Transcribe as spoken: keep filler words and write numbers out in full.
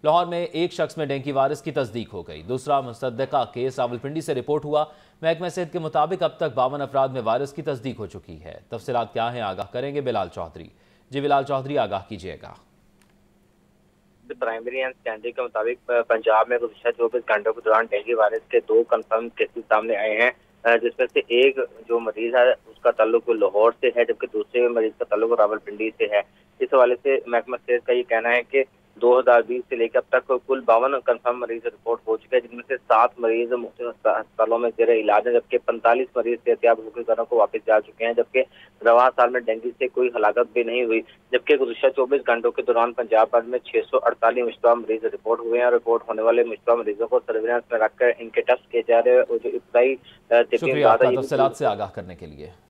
लाहौर में एक शख्स में डेंगू वायरस की तस्दीक हो गई। दूसरा मुसद्दका केस रावलपिंडी से रिपोर्ट हुआ। महकमा सेहत के मुताबिक अब तक बावन अफराद में वायरस की तस्दीक हो चुकी है। तफसीलात क्या हैं, आगाह करेंगे बिलाल चौधरी। जी बिलाल चौधरी, आगाह कीजिएगा। प्राइमरी एंड सेकेंडरी के मुताबिक पंजाब में गुज़श्ता चौबीस घंटों के दौरान डेंगू वायरस के दो कंफर्म केसेस सामने आए हैं, जिसमें से एक जो मरीज है उसका ताल्लुक लाहौर से है, जबकि दूसरे मरीज का ताल्लुक रावलपिंडी से है। इस हवाले से महकमा सेहत का ये कहना है कि दो हजार बीस से लेकर अब तक कुल बावन कंफर्म मरीज रिपोर्ट हो चुके हैं, जिनमें से सात मरीज मुख्तलिफ अस्पतालों में जेर इलाज है, जबकि पैंतालीस मरीज सेहतियाब होकर घरों को वापस जा चुके हैं। जबकि रवां साल में डेंगू से कोई हलाकत भी नहीं हुई। जबकि गुज़श्ता चौबीस घंटों के दौरान पंजाब भर में छह सौ अड़तालीस मुश्तबा मरीज रिपोर्ट हुए हैं। रिपोर्ट होने वाले मुश्तबा मरीजों को सर्विलांस में रखकर इनके टेस्ट किए जा रहे हैं और जो इब्तदाई शुक्रिया आपका तफसीलात से आगाह करने के लिए।